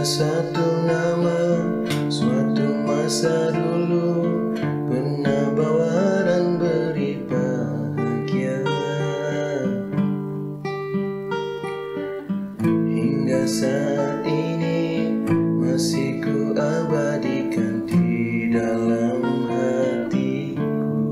Satu nama, suatu masa dulu pernah bawa dan beri bahagia. Hingga saat ini masih ku abadikan di dalam hatiku.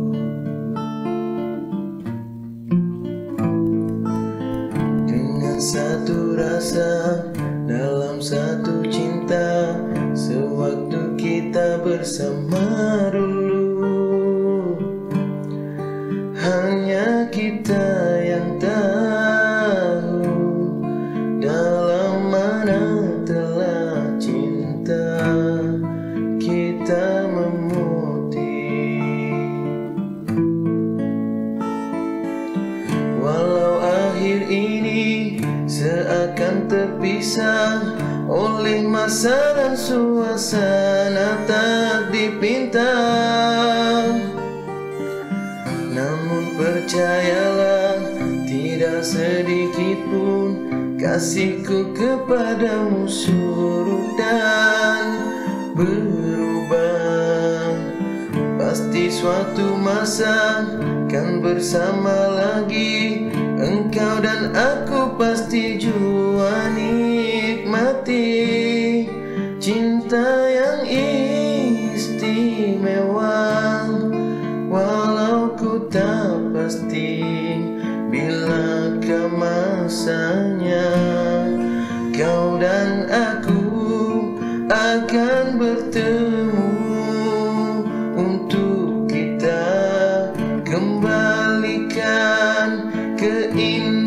Dengan satu rasa, dalam satu cinta, sewaktu kita bersama dulu, hanya kita yang tahu dalam mana telah cinta kita memutih. Walau akhir ini seakan terpisah oleh masa dan suasana tak dipinta, namun percayalah, tidak sedikit pun kasihku kepadamu surut dan berubah. Pasti suatu masa kan bersama lagi, engkau dan aku pasti jua nikmati cinta yang istimewa. Walau ku tak pasti bilakah masanya, kau dan aku akan bertemu untuk kita kembalikan keindahan